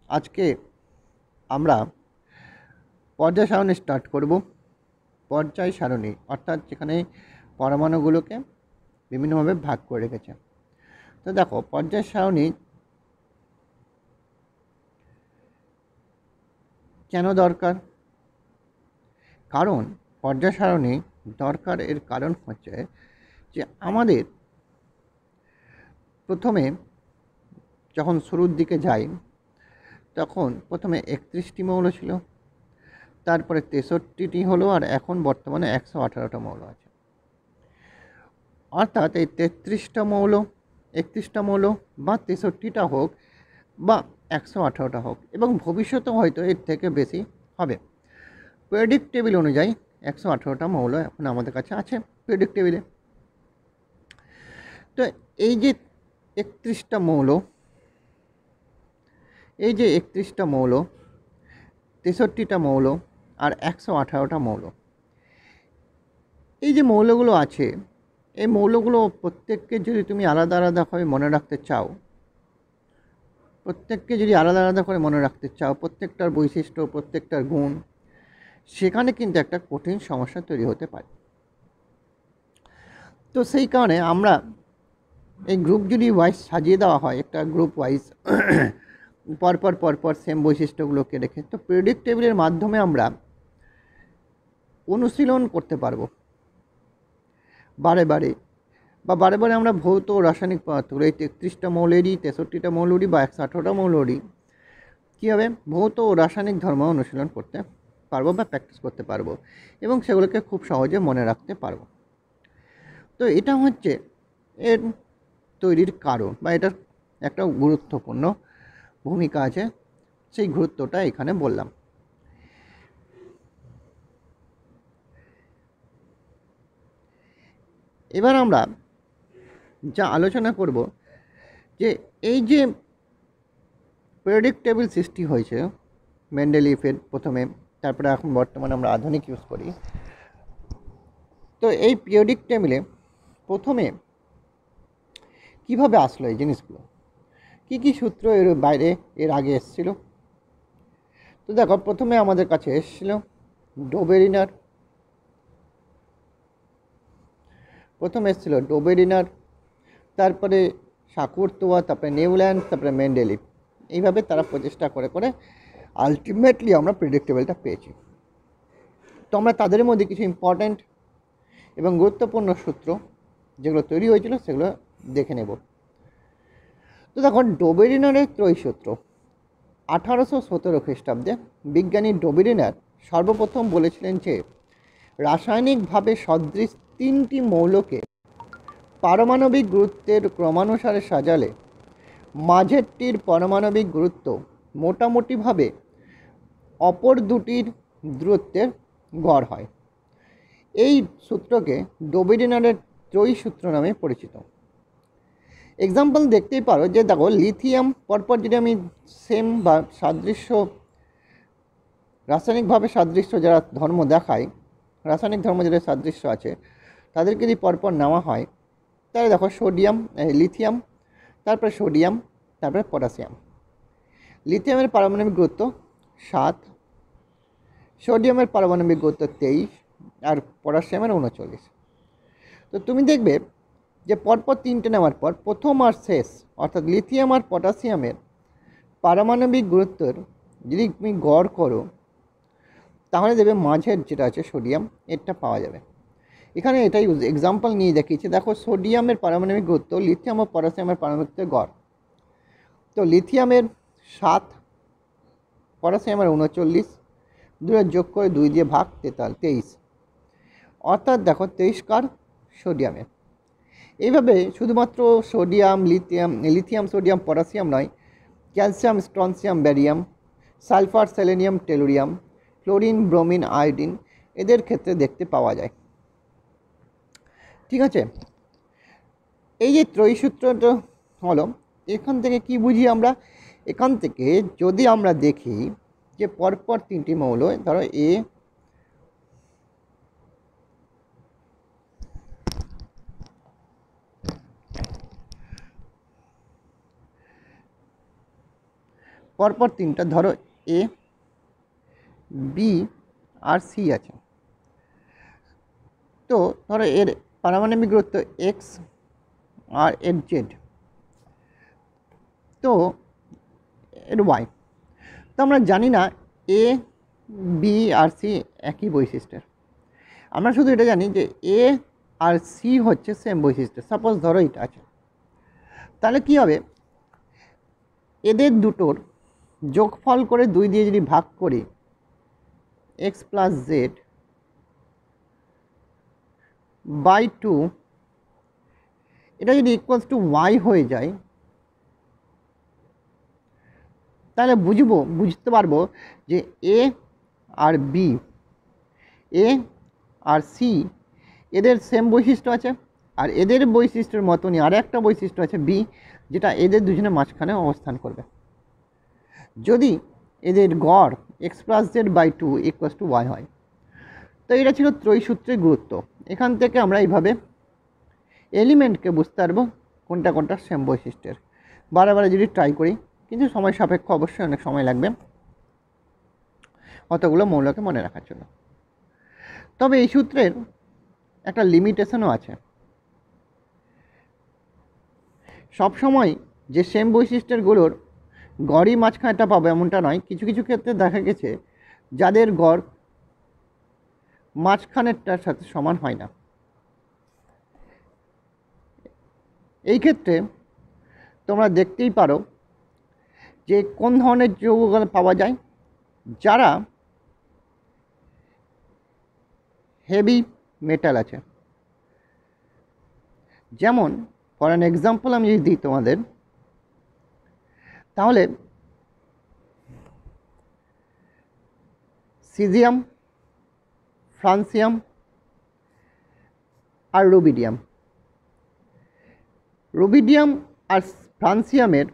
আজকে আমরা পর্যায় সারণী স্টার্ট করব। পর্যায় সারণী অর্থাৎ যেখানে পরমাণুগুলোকে বিভিন্নভাবে ভাগ করে রেখেছে। তো দেখো, পর্যায় সারণী কেন দরকার? কারণ পর্যায় সারণী দরকার এর কারণ হচ্ছে যে আমাদের প্রথমে যখন শুরুর দিকে যাই তখন প্রথমে 31টি মৌল ছিল, তারপরে 63টি হলো, আর এখন বর্তমানে 118টা মৌল আছে। অর্থাৎ এই 33টা মৌল, 31টা মৌল বা 63টা হোক বা 118টা হোক, এবং ভবিষ্যতেও হয়তো এর থেকে বেশি হবে। পিরিয়ডিক টেবিল অনুযায়ী 118টা মৌল এখন আমাদের কাছে আছে পিরিয়ডিক টেবিলে। তো এই যে 31টা মৌল, এই যে 31টা মৌল, 63টা মৌল আর 118টা মৌল, এই যে মৌলগুলো আছে, এই মৌলগুলো প্রত্যেককে যদি তুমি আলাদা আলাদাভাবে মনে রাখতে চাও, প্রত্যেককে যদি আলাদা আলাদা করে মনে রাখতে চাও, প্রত্যেকটার বৈশিষ্ট্য, প্রত্যেকটার গুণ, সেখানে কিন্তু একটা কঠিন সমস্যা তৈরি হতে পারে। তো সেই কারণে আমরা এই গ্রুপ যদি ওয়াইজ সাজিয়ে দেওয়া হয়, একটা গ্রুপ ওয়াইজ পরপর পরপর সেম বৈশিষ্ট্যগুলোকে রেখে, তো পিরিয়ডিক টেবিলের মাধ্যমে আমরা অনুশীলন করতে পারবো বারে বারে, বা বারে বারে আমরা ভৌত রাসায়নিক পদার্থগুলো, এই 33টা মৌলেরই, 63টা মৌলেরই বা 118টা মৌলেরই কী হবে, ভৌত ও রাসায়নিক ধর্ম অনুশীলন করতে পারবো বা প্র্যাকটিস করতে পারবো, এবং সেগুলোকে খুব সহজে মনে রাখতে পারবো। তো এটা হচ্ছে এর তৈরির কারণ, বা এটার একটা গুরুত্বপূর্ণ ভূমিকা আছে, সেই গুরুত্বটা এখানে বললাম। এবার আমরা যা আলোচনা করব, যে এই যে পিরিয়ডিক টেবিল সৃষ্টি হয়েছে মেন্ডেলিফের প্রথমে, তারপরে এখন বর্তমানে আমরা আধুনিক ইউজ করি। তো এই পিরিয়ডিক টেবিলে প্রথমে কিভাবে আসলো এই জিনিসগুলো, কি কি সূত্র এর বাইরে এর আগে এসেছিল? তো দেখো, প্রথমে আমাদের কাছে এসেছিল ডোবেরিনার, প্রথমে এসেছিল ডোবেরিনার, তারপরে শাকুরতোয়া, তারপরে নিউল্যান্ড, তারপরে মেন্ডেলিফ। এইভাবে তারা প্রচেষ্টা করে করে আলটিমেটলি আমরা পিরিয়ডিক টেবিলটা পেয়েছি। তো আমরা তাদের মধ্যে কিছু ইম্পর্ট্যান্ট এবং গুরুত্বপূর্ণ সূত্র যেগুলো তৈরি হয়েছিল সেগুলো দেখে নেব। তো দেখো, ডোবেরিনারের ত্রয়ী সূত্র 1817 খ্রিস্টাব্দে বিজ্ঞানী ডোবেরিনার সর্বপ্রথম বলেছিলেন যে রাসায়নিকভাবে সদৃশ 3টি মৌলকে পারমাণবিক গুরুত্বের ক্রমানুসারে সাজালে মাঝেরটির পারমাণবিক গুরুত্ব মোটামুটিভাবে অপর দুটির দূরত্বের গড় হয়। এই সূত্রকে ডোবেরিনারের ত্রয়ী সূত্র নামে পরিচিত। এক্সাম্পল দেখতেই পারো, যে দেখো লিথিয়াম, পরপর যদি আমি সেম বা সাদৃশ্য, রাসায়নিকভাবে সাদৃশ্য যারা ধর্ম দেখায়, রাসায়নিক ধর্ম যাদের সাদৃশ্য আছে, তাদেরকে যদি পরপর নেওয়া হয়, তাহলে দেখো সোডিয়াম, লিথিয়াম, তারপরে সোডিয়াম, তারপরে পটাশিয়াম। লিথিয়ামের পারমাণবিক গুরুত্ব 7, সোডিয়ামের পারমাণবিক গুরুত্ব 23, আর পটাশিয়ামের 39। তো তুমি দেখবে যে পরপর 3টে নেওয়ার পর প্রথম আর শেষ, অর্থাৎ লিথিয়াম আর পটাশিয়ামের পারমাণবিক গুরুত্বের যদি তুমি গড় করো, তাহলে দেবে মাঝের যেটা আছে সোডিয়াম, এটা পাওয়া যাবে। এখানে এটাই এক্সাম্পল নিয়ে দেখিয়েছি। দেখো, সোডিয়ামের পারমাণবিক গুরুত্ব লিথিয়াম ও পটাশিয়ামের পারমাণবিক গড়, তো লিথিয়ামের 7, পটাশিয়ামের 39, দুটোর যোগ করে 2 দিয়ে ভাগ, 23। অর্থাৎ দেখো 23 কার, সোডিয়ামের। এইভাবে শুধুমাত্র সোডিয়াম, লিথিয়াম সোডিয়াম পটাশিয়াম নয়, calcium, strontium, barium, sulphur, selenium, tellurium, chlorine, bromine, iodine, এদের ক্ষেত্রে দেখতে পাওয়া যায়। ঠিক আছে, এই যে ত্রয়ী সূত্রটা হলো, এখান থেকে কি বুঝি আমরা? এখান থেকে যদি আমরা দেখি যে পরপর 3টি মৌল, ধরো এ, পরপর তিনটা, ধরো এ, বি আর সি আছে। তো ধরো এর পারমাণবিক গুরুত্ব এক্স আর এর জেড, তো এর ওয়াই। তো আমরা জানি না এ, বি আর সি একই বৈশিষ্ট্যের, আমরা শুধু এটা জানি যে এ আর সি হচ্ছে সেম বৈশিষ্ট্য। সাপোজ ধরো এটা আছে, তাহলে কি হবে, এদের দুটোর যোগফল করে 2 দিয়ে যদি ভাগ করি, এক্স প্লাস জেড বাই 2, এটা যদি ইকুয়ালস টু ওয়াই হয়ে যায়, তাহলে বুঝতে পারবো যে এ আর বি, এ আর সি এদের সেম বৈশিষ্ট্য আছে, আর এদের বৈশিষ্ট্যের মতনই আর একটা বৈশিষ্ট্য আছে বি, যেটা এদের দুজনের মাঝখানে অবস্থান করবে যদি এদের গড় x plus z by 2 equals to y হয়। তো এটা ছিল ত্রয়ী সূত্রের গুরুত্ব। এখান থেকে আমরা এইভাবে এলিমেন্টকে বুঝতে পারবো কোনটা কোনটা সেম বৈশিষ্ট্যের। বারে যদি ট্রাই করি, কিন্তু সময় সাপেক্ষ, অবশ্যই অনেক সময় লাগবে অতগুলো মৌলকে মনে রাখার জন্য। তবে এই সূত্রের একটা লিমিটেশনও আছে। সবসময় যে সেম বৈশিষ্ট্যেরগুলোর গড়ই মাঝখানেটা পাবো এমনটা নয়। কিছু কিছু ক্ষেত্রে দেখা গেছে যাদের গড় মাঝখানেরটার সাথে সমান হয় না। এই ক্ষেত্রে তোমরা দেখতেই পারো যে কোন ধরনের যৌগগুলো পাওয়া যায়, যারা হেভি মেটাল আছে। যেমন ফর অ্যান এক্সাম্পল আমি যদি দিই তোমাদের, তাহলে সিজিয়াম, ফ্রান্সিয়াম আর রুবিডিয়াম। রুবিডিয়াম আর ফ্রান্সিয়ামের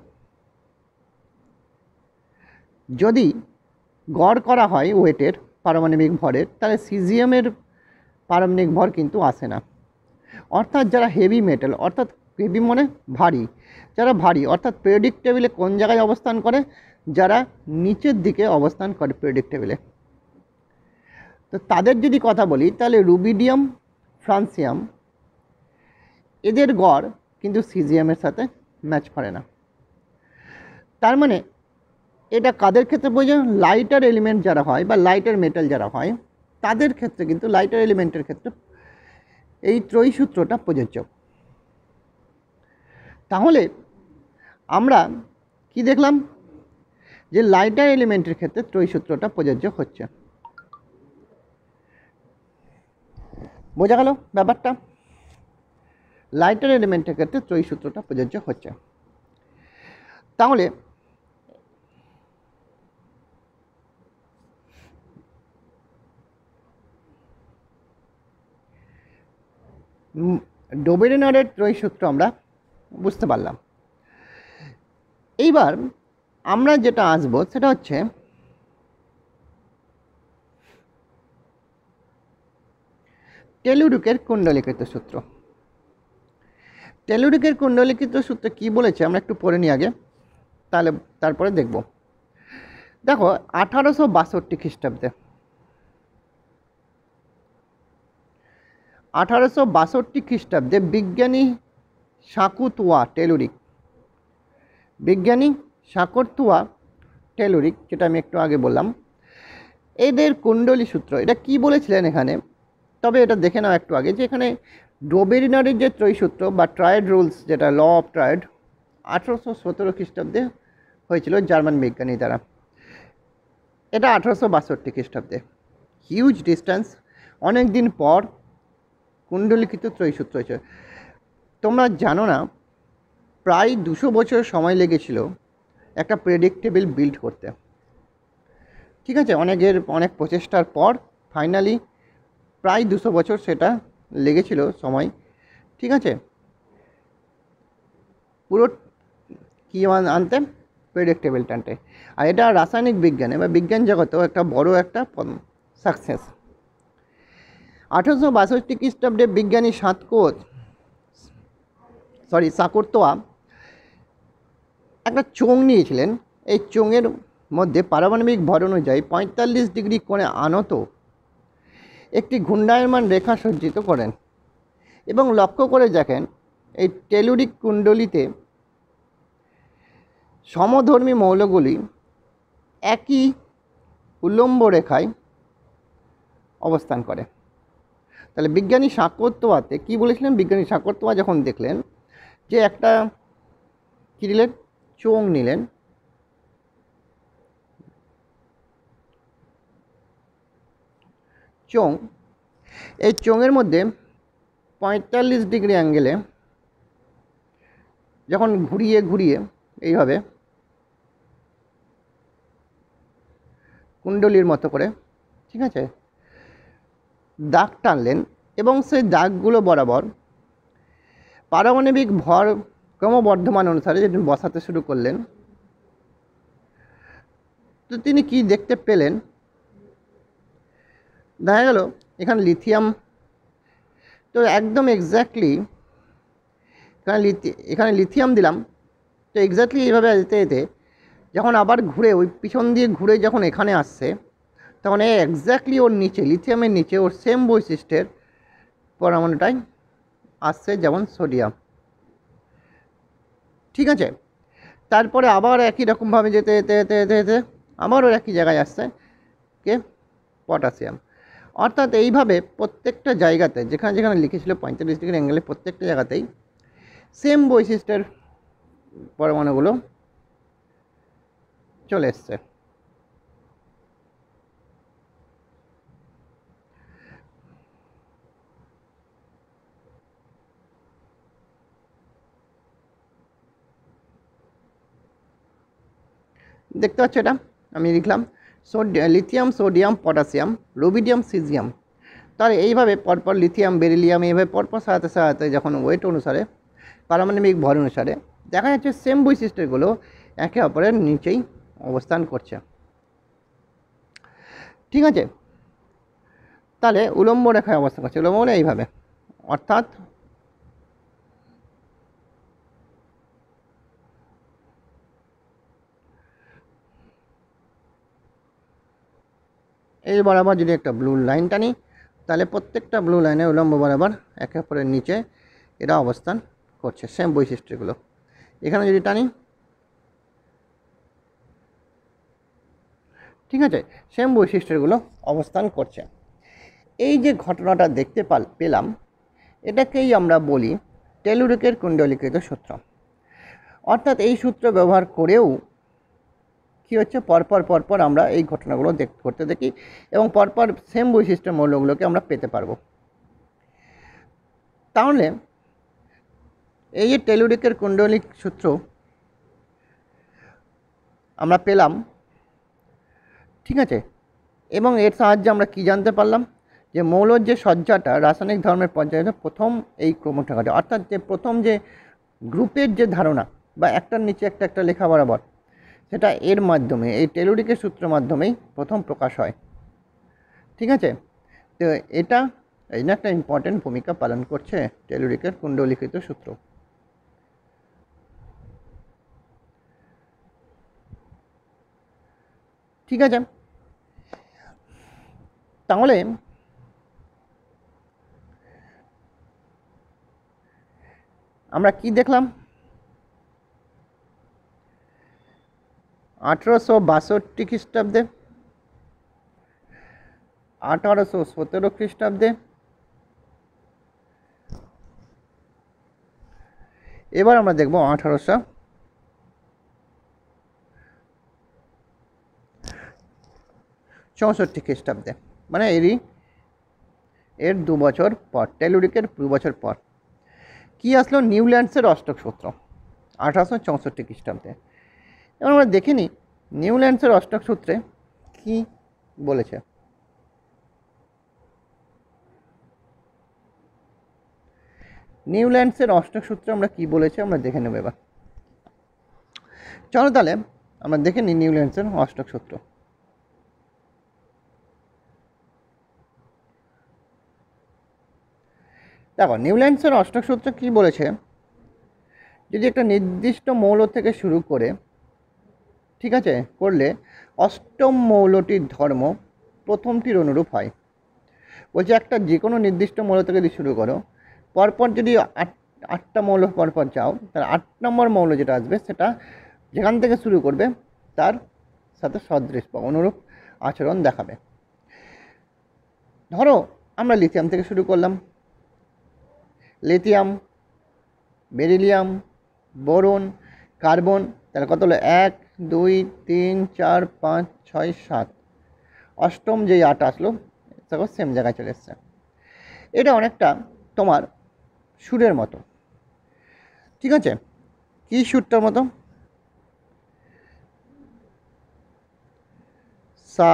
যদি গড় করা হয় ওয়েটের, পারমাণবিক ভরের, তাহলে সিজিয়ামের পারমাণবিক ভর কিন্তু আসে না। অর্থাৎ যারা হেভি মেটাল, অর্থাৎ হেভি মানে ভারী, যারা ভারী অর্থাৎ পিরিয়ডিক টেবিলে কোন জায়গায় অবস্থান করে, যারা নিচের দিকে অবস্থান করে পিরিয়ডিক টেবিলে, তো তাদের যদি কথা বলি, তাহলে রুবিডিয়াম, ফ্রান্সিয়াম এদের গড় কিন্তু সিজিয়ামের সাথে ম্যাচ করে না। তার মানে এটা কাদের ক্ষেত্রে প্রয়োজন, লাইটার এলিমেন্ট যারা হয় বা লাইটার মেটাল যারা হয়, তাদের ক্ষেত্রে কিন্তু লাইটার এলিমেন্টের ক্ষেত্রে এই ত্রয়ী সূত্রটা প্রযোজ্য। তাহলে আমরা কি দেখলাম, যে লাইটার এলিমেন্টের ক্ষেত্রে ত্রয়ী সূত্রটা প্রযোজ্য হচ্ছে। বোঝা গেল ব্যাপারটা? লাইটার এলিমেন্টের ক্ষেত্রে ত্রয়ী সূত্রটা প্রযোজ্য হচ্ছে। তাহলে ডোবেরিনারের ত্রয়ী সূত্র আমরা বুঝতে পারলাম। এইবার আমরা যেটা আসবো সেটা হচ্ছে টেলুরিকের কুণ্ডলীকৃত সূত্র। টেলুরিকের কুণ্ডলীকৃত সূত্রে কি বলেছে আমরা একটু পড়ে নিই আগে, তাহলে তারপরে দেখব। দেখো 1862 খ্রিস্টাব্দে, 1862 খ্রিস্টাব্দে বিজ্ঞানী শাকুতুয়া টেলুরিক, বিজ্ঞানী শাকুতুয়া টেলুরিক, যেটা আমি একটু আগে বললাম, এদের কুণ্ডলী সূত্র এটা কি বলেছিলেন এখানে। তবে এটা দেখে নাও একটু আগে, যে এখানে ডোবেরিনারের যে ত্রয়ী সূত্র বা ট্রায়েড রুলস, যেটা ল অফ ট্রায়েড, 1817 খ্রিস্টাব্দে হয়েছিল জার্মান বিজ্ঞানী দ্বারা। এটা 1862 খ্রিস্টাব্দে, হিউজ ডিস্টেন্স, অনেক দিন পর কুণ্ডলীকৃত ত্রয়ী সূত্র হয়েছে। তোমরা জানো না, প্রায় 200 বছর সময় লেগেছিল একটা প্রেডিক্টেবল বিল্ড করতে। ঠিক আছে, অনেক প্রচেষ্টার পর ফাইনালি প্রায় 200 বছর সেটা লেগেছিল সময়। ঠিক আছে, পুরো কী আনতে, প্রেডিক্টেবল টানতে। আর এটা রাসায়নিক বিজ্ঞানে বা বিজ্ঞান জগতেও একটা বড় একটা সাকসেস। 1862 খ্রিস্টাব্দে বিজ্ঞানী শাকুরতোয়া একটা চোঙ নিয়েছিলেন এই চোঙের মধ্যে পারমাণবিক ভর অনুযায়ী 45 ডিগ্রি কোণে আনত একটি ঘূর্ণায়মান রেখা সজ্জিত করেন এবং লক্ষ্য করে দেখেন এই টেলুরিক কুণ্ডলিতে সমধর্মী মৌলগুলি একই উল্লম্ব রেখায় অবস্থান করে। তাহলে বিজ্ঞানী সাকোত্তোয়াতে কী বলেছিলেন? বিজ্ঞানী সাকোত্তোয়া যখন দেখলেন যে একটা কী নিলেন, চোঙ নিলেন, চোঙ, এই চোঙের মধ্যে 45 ডিগ্রি অ্যাঙ্গেলে যখন ঘুরিয়ে ঘুরিয়ে এইভাবে কুণ্ডলীর মতো করে, ঠিক আছে, দাগ টানলেন এবং সেই দাগগুলো বরাবর পারমাণবিক ভর ক্রমবর্ধমান অনুসারে যেটা বসাতে শুরু করলেন, তো তিনি কি দেখতে পেলেন? দেখা গেল এখানে লিথিয়াম, তো একদম এক্স্যাক্টলি এখানে লিথিয়াম দিলাম, তো এক্স্যাক্টলি এইভাবে যেতে যেতে যখন আবার ঘুরে ওই পিছন দিয়ে ঘুরে যখন এখানে আসছে, তখন এক্স্যাক্টলি ওর নিচে, লিথিয়ামের নিচে ওর সেম বৈশিষ্ট্যের পরমাণুটাই আসছে, যেমন সোডিয়াম, ঠিক আছে। তারপরে আবার একই রকমভাবে যেতে যেতে যেতে যেতে যেতে আবারও একই জায়গায় আসছে কে, পটাশিয়াম। অর্থাৎ এইভাবে প্রত্যেকটা জায়গাতে যেখানে যেখানে লিখেছিল 45 ডিগ্রি অ্যাঙ্গেলে, প্রত্যেকটা জায়গাতেই সেম বৈশিষ্ট্যের পরমাণুগুলো চলে এসছে। দেখতে পাচ্ছ, এটা আমি লিখলাম lithium, sodium, potassium, rubidium, caesium. তার এইভাবে পরপর লিথিয়াম, বেরিলিয়াম এইভাবে পরপর সাজাতে সাজাতে যখন ওয়েট অনুসারে, পারমাণবিক ভর অনুসারে দেখা যাচ্ছে সেম বৈশিষ্ট্যগুলো একে অপরের নিচেই অবস্থান করছে, ঠিক আছে। তাহলে উলম্ব রেখায় অবস্থান করছে, উলম্ব মানে এইভাবে, অর্থাৎ এই বরাবর যদি একটা ব্লু লাইন টানি, তাহলে প্রত্যেকটা ব্লু লাইনে উলম্ব বরাবর একে অপরের নিচে এরা অবস্থান করছে, সেম বৈশিষ্ট্যগুলো। এখানে যদি টানি, ঠিক আছে, সেম বৈশিষ্ট্যগুলো অবস্থান করছে। এই যে ঘটনাটা দেখতে পেলাম, এটাকেই আমরা বলি টেলুরিকের কুণ্ডলীকৃত সূত্র। অর্থাৎ এই সূত্র ব্যবহার করেও কী হচ্ছে, পরপর পরপর আমরা এই ঘটনাগুলো করতে দেখি এবং পরপর সেম বৈশিষ্ট্যের মৌলগুলোকে আমরা পেতে পারবো। তাহলে এই যে টেলুরিকের কুণ্ডলিক সূত্র আমরা পেলাম, ঠিক আছে, এবং এর সাহায্যে আমরা কি জানতে পারলাম, যে মৌলর যে সজ্জাটা রাসায়নিক ধর্মের পর্যায়ে প্রথম এই ক্রমটা ঘটে, অর্থাৎ যে প্রথম যে গ্রুপের যে ধারণা বা একটার নিচে একটা একটা লেখা বরাবর, সেটা এর মাধ্যমে, এই টেলুরিকের সূত্রের মাধ্যমেই প্রথম প্রকাশ হয়, ঠিক আছে। তো এটা একটা ইম্পর্টেন্ট ভূমিকা পালন করছে টেলুরিকের কুণ্ডলীকৃত সূত্র। ঠিক আছে, তাহলে আমরা কি দেখলাম? 1862 খ্রিস্টাব্দে, 1817 খ্রিস্টাব্দে, এবার আমরা দেখব 1864 খ্রিস্টাব্দে, মানে এর 2 বছর পর, টেলুরিকের 2 বছর পর কি আসলো? নিউল্যান্ডসের অষ্টক সূত্র 1864 খ্রিস্টাব্দে। এবার আমরা দেখে নিই নিউল্যান্ডসের অষ্টক সূত্রে কি বলেছে। নিউল্যান্ডসের অষ্টক সূত্রে আমরা কি বলেছে আমরা দেখে নেব এবার। চলো তাহলে আমরা দেখে নিই নিউল্যান্ডসের অষ্টক সূত্র। দেখো নিউল্যান্ডসের অষ্টক সূত্র কি বলেছে, যদি একটা নির্দিষ্ট মৌল থেকে শুরু করে, ঠিক আছে, করলে অষ্টম মৌলটির ধর্ম প্রথমটির অনুরূপ হয়। বলছে একটা যে কোনো নির্দিষ্ট মৌল থেকে যদি শুরু করো, পরপর যদি আটটা মৌল পরপর যাও, তার 8 নম্বর মৌল যেটা আসবে সেটা যেখান থেকে শুরু করবে তার সাথে সদৃশ বা অনুরূপ আচরণ দেখাবে। ধরো আমরা লিথিয়াম থেকে শুরু করলাম, লিথিয়াম, বেরিলিয়াম, বোরন, কার্বন, তাহলে কত হলো 1 2 3 4 5 6 7, অষ্টম যেই 8 আসলো দেখো সেম জায়গায় চলে এসছে। এটা অনেকটা তোমার সুরের মতো, ঠিক আছে? কি সুরটার মতো? সা,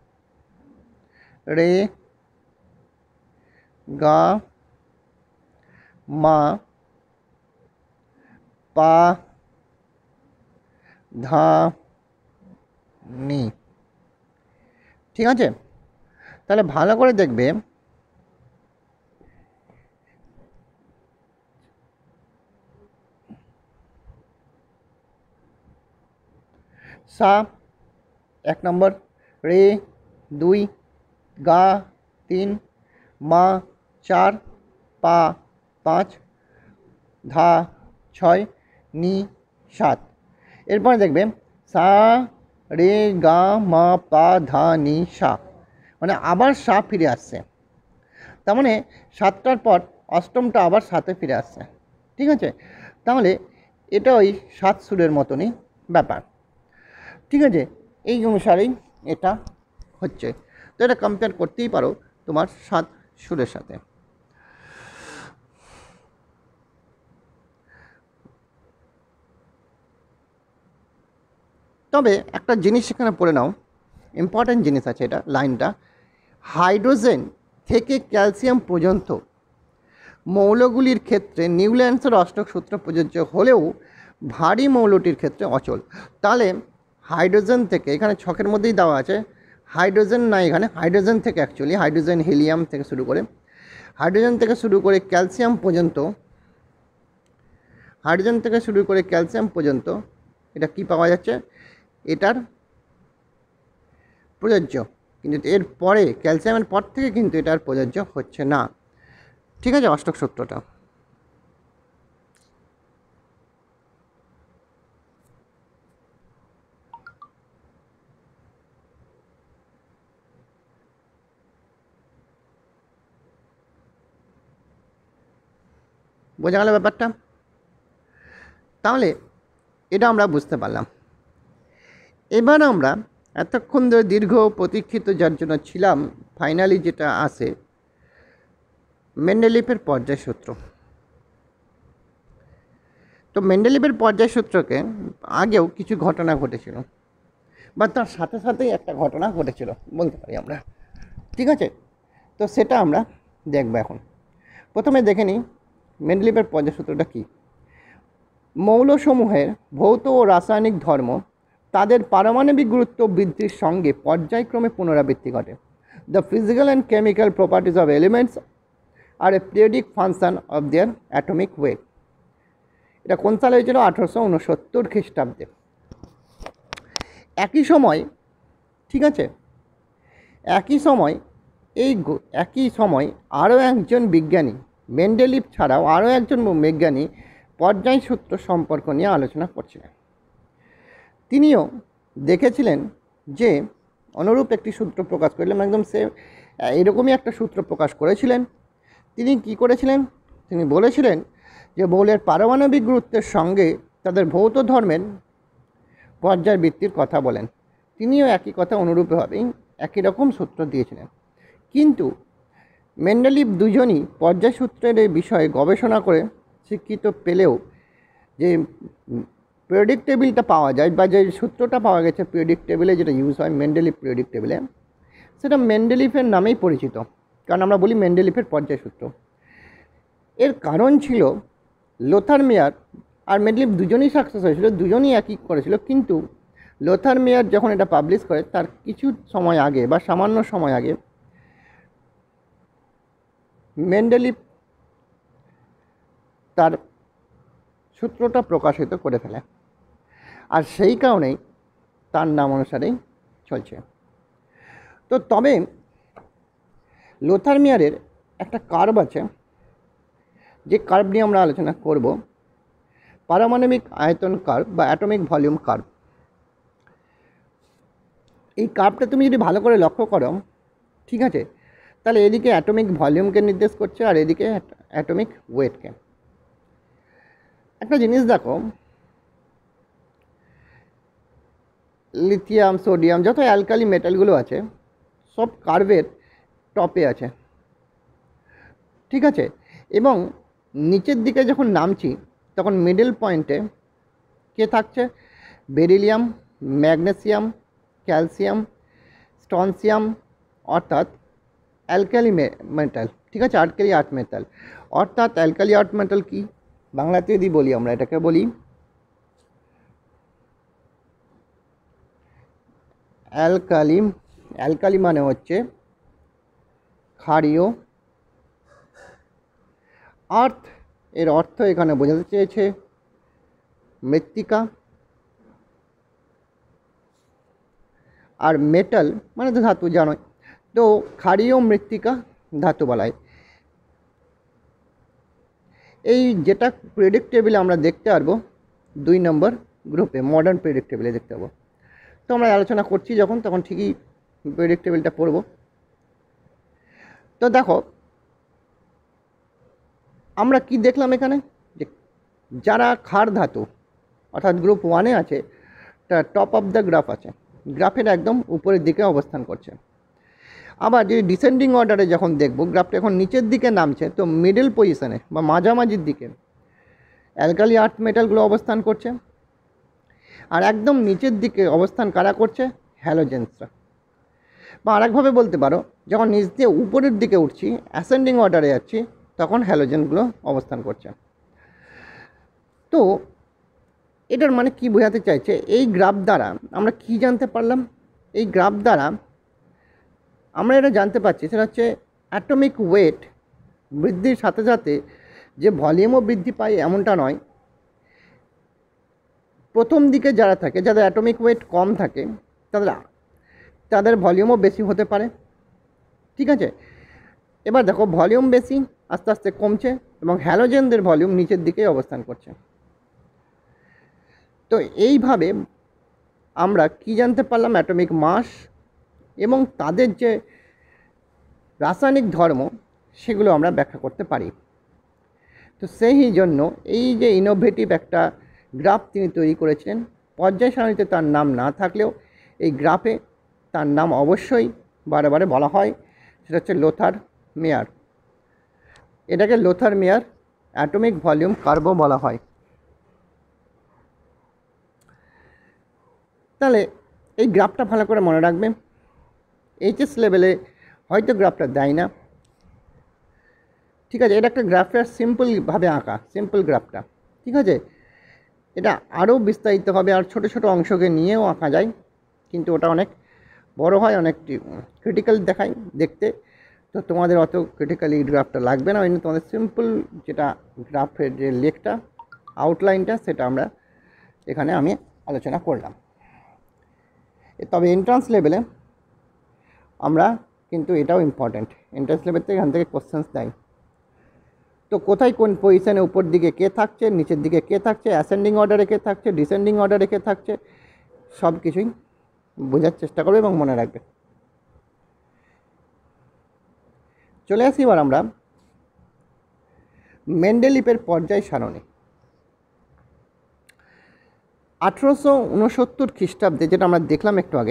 রে, গা, মা, পা, ধা, নি। ঠিক আছে, তাহলে ভালো করে দেখবে সা 1 নম্বর, রে 2, গা 3, মা 4, পা 5, ধা 6, নি 7। এরপরে দেখবে সা, রে, গা, মা, পা, ধা, নি, সা, মানে আবার সা ফিরে আসছে। তার মানে 7টার পর অষ্টমটা আবার সাথে ফিরে আসছে। ঠিক আছে, তাহলে এটা ওই 7 সুরের মতনই ব্যাপার। ঠিক আছে, এই অনুসারেই এটা হচ্ছে। তো এটা কম্পেয়ার করতেই পারো তোমার 7 সুরের সাথে। তবে একটা জিনিস এখানে পড়ে নাও, ইম্পর্ট্যান্ট জিনিস আছে এটা, লাইনটা, হাইড্রোজেন থেকে ক্যালসিয়াম পর্যন্ত মৌলগুলির ক্ষেত্রে নিউল্যান্ডসের অষ্টক সূত্র প্রযোজ্য হলেও ভারী মৌলটির ক্ষেত্রে অচল। তাহলে হাইড্রোজেন থেকে, এখানে ছকের মধ্যেই দেওয়া আছে হাইড্রোজেন, না এখানে হাইড্রোজেন থেকে, অ্যাকচুয়ালি হাইড্রোজেন, হিলিয়াম থেকে শুরু করে, হাইড্রোজেন থেকে শুরু করে ক্যালসিয়াম পর্যন্ত, হাইড্রোজেন থেকে শুরু করে ক্যালসিয়াম পর্যন্ত এটা কি পাওয়া যাচ্ছে, এটার প্রযোজ্য। কিন্তু এর পরে ক্যালসিয়ামের পর থেকে কিন্তু এটার প্রযোজ্য হচ্ছে না। ঠিক আছে, অষ্টক সূত্রটা। বোঝা গেল ব্যাপারটা? তাহলে এটা আমরা বুঝতে পারলাম। এবার আমরা এতক্ষণ ধরে দীর্ঘ প্রতীক্ষিত যার জন্য ছিলাম, ফাইনালি যেটা আসে মেন্ডেলিফের পর্যায় সূত্র। তো মেন্ডেলিফের পর্যায় সূত্রকে আগেও কিছু ঘটনা ঘটেছিল, বা তার সাথে সাথেই একটা ঘটনা ঘটেছিল বলতে পারি আমরা। ঠিক আছে, তো সেটা আমরা দেখব এখন। প্রথমে দেখে নিই মেন্ডেলিফের পর্যায় সূত্রটা কী। মৌলসমূহের ভৌত ও রাসায়নিক ধর্ম তাদের পারমাণবিক গুরুত্ব বৃদ্ধির সঙ্গে পর্যায়ক্রমে পুনরাবৃত্তি ঘটে। The physical and chemical properties of elements are a periodic function of their atomic weight. এটা কোন সালে হয়েছিল? 1869 খ্রিস্টাব্দে। একই সময়, ঠিক আছে, একই সময় আরও একজন বিজ্ঞানী, মেন্ডেলিফ ছাড়াও আরও একজন বিজ্ঞানী পর্যায় সূত্র সম্পর্ক নিয়ে আলোচনা করছিলেন। তিনিও দেখেছিলেন যে অনুরূপ একটি সূত্র প্রকাশ করলেন, একদম সে এরকমই একটা সূত্র প্রকাশ করেছিলেন। তিনি কি করেছিলেন? তিনি বলেছিলেন যে মৌলের পারমাণবিক গুরুত্বের সঙ্গে তাদের ভৌত ধর্মের পর্যায়বৃত্তির কথা বলেন। তিনিও একই কথা অনুরূপভাবেই একই রকম সূত্র দিয়েছিলেন। কিন্তু মেন্ডেলিফ দুজনই পর্যায় সূত্রের এই বিষয়ে গবেষণা করে স্বীকৃত পেলেও যে পিরিয়ডিক টেবিলটা পাওয়া যায়, বা যে সূত্রটা পাওয়া গেছে পিরিয়ডিক টেবিলে যেটা ইউজ হয় মেন্ডেলিফ পিরিয়ডিক টেবিলে, সেটা মেন্ডেলিফের নামেই পরিচিত, কারণ আমরা বলি মেন্ডেলিফের পর্যায় সূত্র। এর কারণ ছিল লোথার মেয়ার আর মেন্ডেলিফ দুজনই সাকসেস হয়েছিল, দুজনই একই করেছিল, কিন্তু লোথার মেয়ার যখন এটা পাবলিশ করে তার কিছু সময় আগে বা সামান্য সময় আগে মেন্ডেলিফ তার সূত্রটা প্রকাশিত করে ফেলে। আর সেই কারণেই তার নাম অনুসারেই চলছে। তো তবে লোথারমিয়ারের একটা কার্ভ আছে, যে কার্ভ নিয়ে আমরা আলোচনা করব, পারমাণবিক আয়তন কার্ভ বা অ্যাটমিক ভলিউম কার্ভ। এই কার্ভটা তুমি যদি ভালো করে লক্ষ্য করো, ঠিক আছে, তাহলে এদিকে অ্যাটমিক ভলিউমকে নির্দেশ করছে আর এদিকে অ্যাটমিক ওয়েটকে। একটা জিনিস দেখো, লিথিয়াম, সোডিয়াম, যত অ্যালকালি মেটালগুলো আছে সব কার্ভের টপে আছে, ঠিক আছে, এবং নিচের দিকে যখন নামছি তখন মিডল পয়েন্টে কে থাকছে? বেরিলিয়াম, ম্যাগনেসিয়াম, ক্যালসিয়াম, স্ট্রনসিয়াম, অর্থাৎ অ্যালকালি মেটাল, ঠিক আছে, অ্যালকালি আর্থ মেটাল। অর্থাৎ অ্যালকালি আর্থ মেটাল কি বাংলাতে যদি বলি, আমরা এটাকে বলি অ্যালকালি। অ্যালকালি মানে হচ্ছে ক্ষারীয়, আর্থ এর অর্থ এখানে বোঝাতে চেয়েছে মৃত্তিকা, আর মেটাল মানে তো ধাতু, জানোই তো, ক্ষারীয় মৃত্তিকা ধাতু বলা হয়। এই যেটা পিরিয়ডিক টেবিলে আমরা দেখতে পারবো 2 নম্বর গ্রুপে, মডার্ন পিরিয়ডিক টেবিলে দেখতে পাবো। তো আমরা আলোচনা করছি যখন, তখন ঠিকই পিরিয়ডিক টেবিলটা পড়ব। তো দেখো আমরা কি দেখলাম এখানে, যে যারা ক্ষার ধাতু অর্থাৎ গ্রুপ 1-এ আছে, তার টপ অফ দ্য গ্রাফ আছে, গ্রাফের একদম উপরের দিকে অবস্থান করছে। আবার যদি ডিসেন্ডিং অর্ডারে যখন দেখব, গ্রাফটা এখন নিচের দিকে নামছে, তো মিডল পজিশনে বা মাঝামাঝির দিকে অ্যালকালি আর্থ মেটালগুলো অবস্থান করছে, আর একদম নিচের দিকে অবস্থান কারা করছে? হ্যালোজেন্সরা। বা আরেকভাবে বলতে পারো, যখন নিচ দিয়ে উপরের দিকে উঠছি, অ্যাসেন্ডিং অর্ডারে যাচ্ছি, তখন হ্যালোজেনগুলো অবস্থান করছে। তো এটার মানে কি বোঝাতে চাইছে? এই গ্রাফ দ্বারা আমরা কি জানতে পারলাম? এই গ্রাফ দ্বারা আমরা এটা জানতে পারছি, সেটা হচ্ছে অ্যাটমিক ওয়েট বৃদ্ধির সাথে সাথে যে ভলিউমও বৃদ্ধি পায় এমনটা নয়। প্রথম দিকে যারা থাকে, যাদের অ্যাটমিক ওয়েট কম থাকে, তাদের ভলিউমও বেশি হতে পারে, ঠিক আছে। এবার দেখো ভলিউম বেশি আস্তে আস্তে কমছে, এবং হ্যালোজেনদের ভলিউম নিচের দিকেই অবস্থান করছে। তো এইভাবে আমরা কি জানতে পারলাম? অ্যাটমিক মাস এবং তাদের যে রাসায়নিক ধর্ম সেগুলো আমরা ব্যাখ্যা করতে পারি। তো সেই জন্য এই যে ইনোভেটিভ একটা গ্রাফ তিনি তৈরি করেছিলেন, পর্যায় সারণীতে তার নাম না থাকলেও এই গ্রাফে তার নাম অবশ্যই বারে বারে বলা হয়, সেটা হচ্ছে লোথার মেয়ার। এটাকে লোথার মেয়ার অ্যাটমিক ভলিউম কার্ভও বলা হয়। তাহলে এই গ্রাফটা ভালো করে মনে রাখবে। এইচএস লেভেলে হয়তো গ্রাফটা দেয় না, ঠিক আছে, এটা একটা গ্রাফের সিম্পলভাবে আঁকা, সিম্পল গ্রাফটা, ঠিক আছে। এটা আরও বিস্তারিত হবে, আর ছোট ছোট অংশকে নিয়েও আঁকা যায়, কিন্তু ওটা অনেক বড় হয়, অনেক ক্রিটিক্যাল দেখায় দেখতে। তো তোমাদের অত ক্রিটিক্যালি গ্রাফটা লাগবে না, ওই জন্য তোমাদের সিম্পল যেটা গ্রাফের যে লেখটা, আউটলাইনটা, সেটা আমরা এখানে আমি আলোচনা করলাম। তবে এন্ট্রান্স লেভেলে আমরা কিন্তু এটাও ইম্পর্ট্যান্ট, এন্ট্রান্স লেভেল থেকে এখান থেকে কোশ্চেন্স দেয়। তো কোথায় কোন পজিশানে উপর দিকে কে থাকছে, নিচের দিকে কে থাকছে, অ্যাসেন্ডিং অর্ডারে কে থাকছে, ডিসেন্ডিং অর্ডারে কে থাকছে, সব কিছুই বোঝার চেষ্টা করবে এবং মনে রাখবে। চলে আসি এবার আমরা মেন্ডেলিপের পর্যায় সারণী। 1869 খ্রিস্টাব্দে, যেটা আমরা দেখলাম একটু আগে,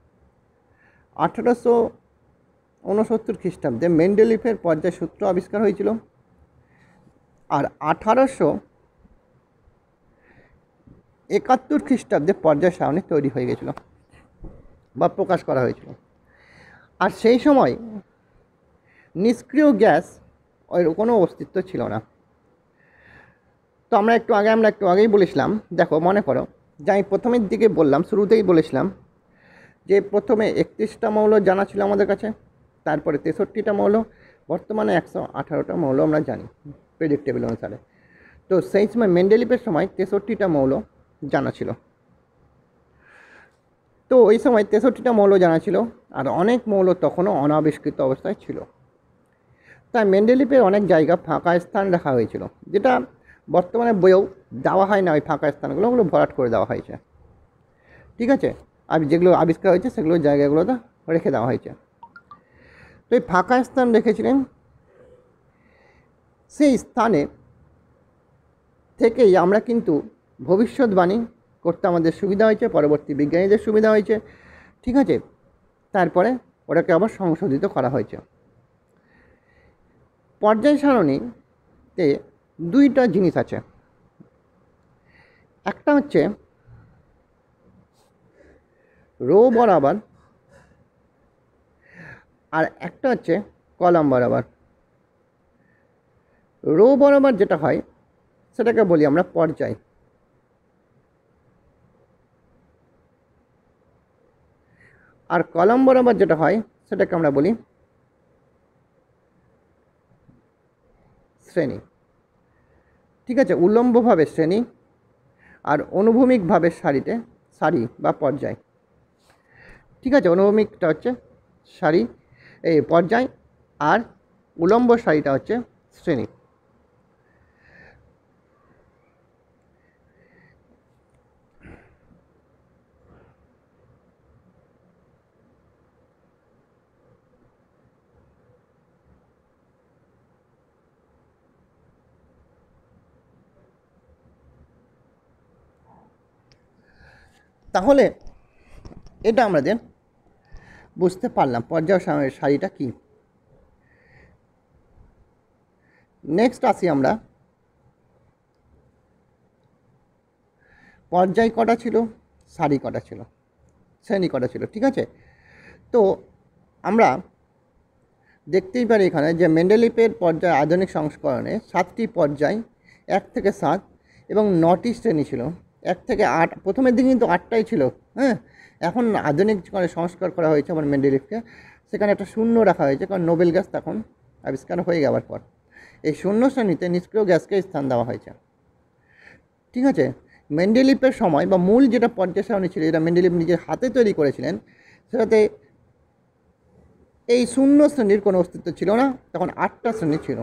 1869 খ্রিস্টাব্দে মেন্ডেলিপের পর্যায় সূত্র আবিষ্কার হয়েছিল, আর 1871 খ্রিস্টাব্দে পর্যায় সারণী তৈরি হয়ে গেছিল বা প্রকাশ করা হয়েছিল। আর সেই সময় নিষ্ক্রিয় গ্যাস ওর কোনো অস্তিত্ব ছিল না। তো আমরা একটু আগেই বলেছিলাম, দেখো মনে করো যে আমি প্রথমের দিকে বললাম, শুরুতেই বলেছিলাম যে প্রথমে 31টা মৌল জানা ছিল আমাদের কাছে, তারপরে 63টা মৌল, বর্তমানে 118টা মৌল আমরা জানি পিরিয়ডিক টেবিল অনুসারে। তো সেই সময় মেন্ডেলিপের সময় 63টা মৌল জানা ছিল। তো ওই সময় 63টা মৌল জানা ছিল, আর অনেক মৌল তখনও অনাবিষ্কৃত অবস্থায় ছিল। তাই মেন্ডেলিফের অনেক জায়গা ফাঁকা স্থান রাখা হয়েছিল, যেটা বর্তমানে বইয়েও দেওয়া হয় না। ওই ফাঁকা স্থানগুলো ওগুলো ভরাট করে দেওয়া হয়েছে, ঠিক আছে। আর যেগুলো আবিষ্কার হয়েছে সেগুলো জায়গাগুলোতে রেখে দেওয়া হয়েছে। তো এই ফাঁকা স্থান রেখেছিলেন, সেই স্থানে থেকেই আমরা কিন্তু ভবিষ্যৎবাণী করতে আমাদের সুবিধা হয়েছে, পরবর্তী বিজ্ঞানীদের সুবিধা হয়েছে, ঠিক আছে। তারপরে ওটাকে আবার সংশোধিত করা হয়েছে। পর্যায় সারণীতে দুইটা জিনিস আছে, একটা হচ্ছে রো বরাবর, আর একটা হচ্ছে কলাম বরাবর। রো বরাবর যেটা হয় সেটাকে বলি আমরা পর্যায়, আর কলাম বরাবর যেটা হয় সেটাকে আমরা বলি শ্রেণী, ঠিক আছে। উল্লম্বভাবে শ্রেণী আর অনুভূমিকভাবে সারি বা পর্যায়, ঠিক আছে। অনুভূমিকটা হচ্ছে সারি, এই পর্যায়, আর উলম্ব সারিটা হচ্ছে শ্রেণী। তাহলে এটা আমাদের বুঝতে পারলাম পর্যায় সারিটা কি। নেক্সট আসি আমরা, পর্যায় কটা ছিল, সারি কটা ছিল, শ্রেণী কটা ছিল, ঠিক আছে। তো আমরা দেখতেই পারি এখানে যে মেন্ডেলিফের পর্যায় আধুনিক সংস্করণে 7টি পর্যায়, 1 থেকে 7, এবং 9টি শ্রেণী ছিল, 1 থেকে 8। প্রথমের দিকে কিন্তু 8টাই ছিল, হ্যাঁ। এখন আধুনিক সংস্কার করা হয়েছে আমার মেন্ডেলিফকে, সেখানে একটা শূন্য রাখা হয়েছে, কারণ নোবেল গ্যাস তখন আবিষ্কার হয়ে যাওয়ার পর এই শূন্য শ্রেণীতে নিষ্ক্রিয় গ্যাসকে স্থান দেওয়া হয়েছে, ঠিক আছে। মেন্ডেলিফের সময় বা মূল যেটা পর্যায় সারণী ছিল, যেটা মেন্ডেলিফ নিজের হাতে তৈরি করেছিলেন, সেটাতে এই শূন্য শ্রেণীর কোনো অস্তিত্ব ছিল না, তখন 8টা শ্রেণী ছিল।